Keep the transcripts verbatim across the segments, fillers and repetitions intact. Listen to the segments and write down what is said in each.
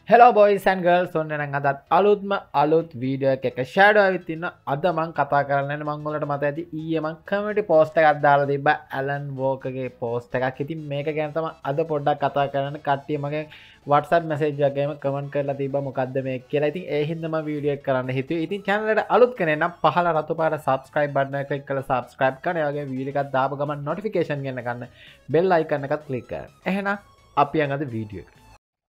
Hello boys and girls ඔන්න නම් අදත් අලුත්ම අලුත් වීඩියෝ එකක ෂැඩෝ ඇවිත් ඉන්න අද මම කතා කරන්න යන්නේ මම ඔයාලට මතක ඇති ඊයේ මම කමියුනිටි පෝස්ට් එකක් දාලා තිබ්බා ඇලන් වෝකර්ගේ පෝස්ට් එකක්. ඉතින් මේක ගැන තමයි අද පොඩ්ඩක් කතා කරන්න. කට්ටිය මගේ WhatsApp message එකේම කමෙන්ට් කරලා තිබ්බා මොකද්ද මේක කියලා. ඉතින් ඒ හින්දා මම වීඩියෝ එක කරන්න හිතුවේ. ඉතින් channel එකට අලුත් කෙනෙක් නම් පහළ රතු පාට subscribe button එක click කරලා subscribe කරන්න. ඒ වගේ වීඩියෝ එකක් දාපු ගමන් notification ගන්න ගන්න bell icon එකත් click කරන්න. එහෙනම් අපි යන් අද වීඩියෝ එකට.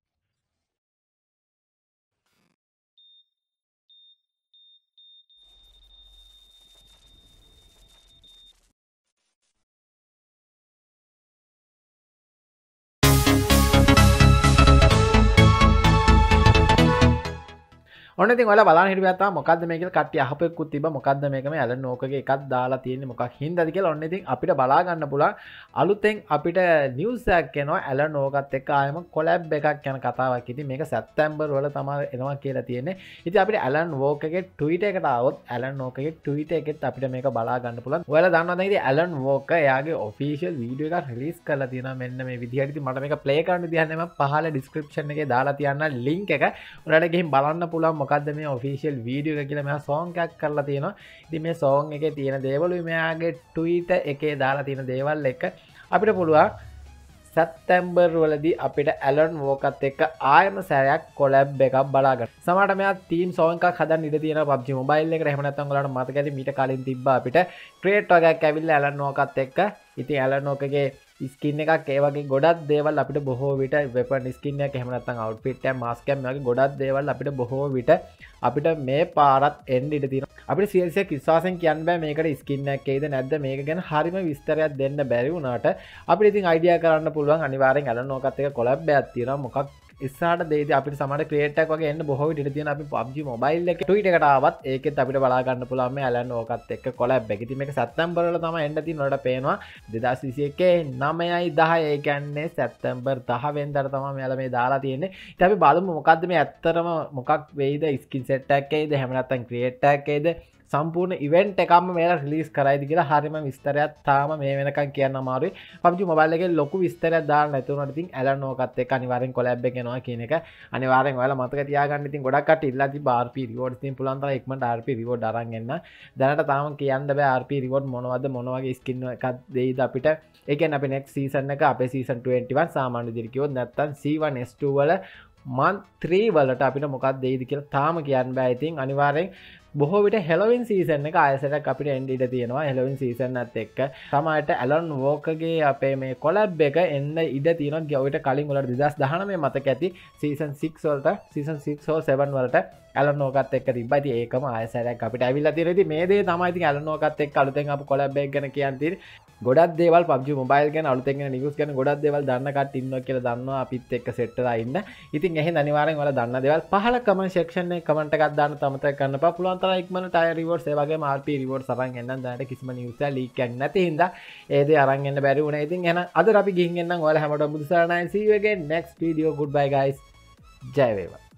ඔන්න ඉතින් ඔයාලා බලන්න හිටපියා තමයි මොකද්ද මේ කියලා කට්ටිය අහපෙකුත් තිබ්බා මොකද්ද මේක මේ ඇලන් නෝකගේ එකක් දාලා තියෙන්නේ මොකක් හින්දාද කියලා. ඔන්න ඉතින් අපිට බලා ගන්න පුළුවන් අලුතෙන් අපිට නිවුස් එකක් එනවා ඇලන් නෝකත් එක්ක ආයම කොලැබ් එකක් යන කතාවක්. ඉතින් මේක සැප්තැම්බර් වල තමයි එනවා කියලා තියෙන්නේ. ඉතින් අපිට ඇලන් වෝකර්ගේ ට්විටර් එකට ආවොත් ඇලන් නෝකර්ගේ ට්විටර් එකෙත් අපිට මේක බලා ගන්න පුළුවන්. ඔයාලා දන්නවද ඉතින් ඇලන් වෝකර් එයාගේ ඔෆිෂියල් වීඩියෝ එකක් රිලීස් කරලා තියෙනවා මෙන්න මේ විදිහට. ඉතින් මට මේක ප්ලේ කරන්න විදිහක් නැහැ. මම පහළ ඩිස්ක්‍රිප්ෂන් එකේ දාලා තියන්න ලින්ක් එක. ඔයාලට ගිහින් බලන්න පුළුවන් මොකද්ද මේ ඔෆිෂියල් වීඩියෝ එක කියලා. මෙයා සෝංග් එකක් කරලා තියෙනවා. ඉතින් මේ සෝංග් එකේ තියෙන දේවලුයි මෙයාගේ ට්විටර් එකේ දාලා තියෙන දේවල් එක අපිට පුළුවන් සැප්තැම්බර් වලදී අපිට ඇලන් වෝකර්ත් එක්ක ආයම සැරයක් කොලැබ් එකක් බලා ගන්න. සමහරට මෙයා තීම් සෝංග් එකක් හදන්න ඉඩ තියෙනවා පබ්ජි මොබයිල් එකට. එහෙම නැත්නම් ඔයාලට මතක ඇති මීට කලින් තිබ්බා අපිට ක්‍රියේට් එකක් ඇවිල්ලා ඇලන් වෝකර්ත් එක්ක. ඉතින් ඇලන් වෝකර්ගේ ස්කින් එකක් ඒ වගේ ගොඩක් දේවල් අපිට බොහෝ විට වෙපන් ස්කින් එකක් එහෙම නැත්නම් අවුට්ෆිට් එකක් මාස්ක් එකක් මේ වගේ ගොඩක් දේවල් අපිට බොහෝ විට අපිට මේ පාරත් එන්න ඉඩ තියෙනවා. අපිට සීරියස් එක විශ්වාසයෙන් කියන්න බෑ මේකට ස්කින් එකක් එයිද නැද්ද මේක ගැන හරිම විස්තරයක් දෙන්න බැරි වුණාට අපිට ඉතින් අයිඩියා කරන්න පුළුවන්. අනිවාර්යෙන් ඇලන් වෝකර්ත් එක්ක කොලැබ් එකක් තියෙනවා. මොකක් ඉස්සරහට දෙයිද අපිට සමහර ක්‍රියේට් එකක් වගේ එන්න බොහෝ විට ඉඩ තියෙනවා. අපි පබ්ජි මොබයිල් එකේ ට්වීට් එකට ආවත් ඒකෙත් අපිට බලා ගන්න පුළුවන් මේ ඇලන් වෝකර්ත් එක්ක කොලැබ් එක. ඉතින් මේක සැප්තැම්බර් වල තමයි එන්න තියෙන. ඔයාලට පේනවා දෙදාස් විසි එකේ නවයයි දහයයි ඒ කියන්නේ සැප්තැම්බර් දහ වෙනිදාට තමයි මෙයාලා මේ දාලා තියෙන්නේ. ඉතින් අපි බලමු මොකද්ද මේ ඇත්තටම මොකක් වෙයිද ස්කින් සෙට් එකක් එයිද එහෙම නැත්නම් ක්‍රියේට් එකක් එයිද සම්පූර්ණ ඉවෙන්ට් එකක්ම මේලා රිලීස් කරයිද කියලා හරියම විස්තරයක් තාම මේ වෙනකන් කියන්න අමාරුයි. පබ්ජි මොබයිල් එකේ ලොකු විස්තරයක් දාන්න නැති වුණාට ඉතින් ඇලන් වෝකර්ත් එක්ක අනිවාර්යෙන් කොලැබ් එක එනවා කියන එක අනිවාර්යෙන් ඔයාලා මතක තියාගන්න. ඉතින් ගොඩක් කට්ටිය ඉල්ලා තිබ්බ ආර් පී රිවෝඩ්ස් ඉතින් පුළුවන් තරම් ඉක්මනට ආර් පී රිවෝඩ් අරන් එන්න. දැනට තාම කියන්න බෑ ආර් පී රිවෝඩ් මොනවද මොන වගේ ස්කින් එකක් දෙයිද අපිට. ඒ කියන්නේ අපි next season එක අපේ season twenty one සාමාන්‍ය විදිහට කිව්වොත් නැත්තම් සී වන් එස් ටූ වල month three වලට අපිට මොකක්ද දෙයිද කියලා තාම කියන්න බෑ. ඉතින් අනිවාර්යෙන් බොහෝ විට හෙලොවින් සීසන් එක ආයසරයක් අපිට එන්න ඉඩ තියෙනවා. හෙලොවින් සීසන් එකත් එක්ක සමහරට ඇලන් වෝකර්ගේ අපේ මේ කොලැබ් එක එන්න ඉඩ තියෙනවා. ඔයිට කලින් වලට දෙදාස් දහනවය මතක ඇති සීසන් සික්ස් වලට සීසන් සික්ස් හෝ සෙවන් වලට ඇලන් වෝකර්ත් එක්ක තිබ්බා. ඉතින් ඒකම ආයසරයක් අපිට ඇවිල්ලා තියෙනවා. ඉතින් මේ දේ තමයි ඉතින් ඇලන් වෝකර්ත් එක්ක අලුතෙන් ආපු කොලැබ් එක ගැන කියන්න තියෙන්නේ. ගොඩක් දේවල් පබ්ජි මොබයිල් ගැන අලුතෙන් එන නිවුස් ගැන ගොඩක් දේවල් දන්න කට්ටිය ඉන්නවා කියලා දන්නවා අපිත් එක්ක සෙට් වෙලා ඉන්න. ඉතින් එහෙනම් අනිවාර්යෙන් ඔයාලා දන්න දේවල් පහල කමෙන්ට් සෙක්ෂන් එකේ කමෙන්ට් එකක් දාන්න තමතක කරන්න එපා. පුළුවන් තරම් ඉක්මනට ටයර් රිවෝඩ්ස් ඒ වගේම ආර් පී රිවෝඩ්ස් අරන් එන්නම්. දැනට කිසිම නිවුස් එකක් ලීක් එකක් නැති හින්දා ඒ දේ අරන් එන්න බැරි වුණා. ඉතින් එහෙනම් අද අපි ගිහින් එන්නම්. ඔයාලා හැමෝටම බුදු සරණයි. See you again next video. Goodbye guys. ජය වේවා.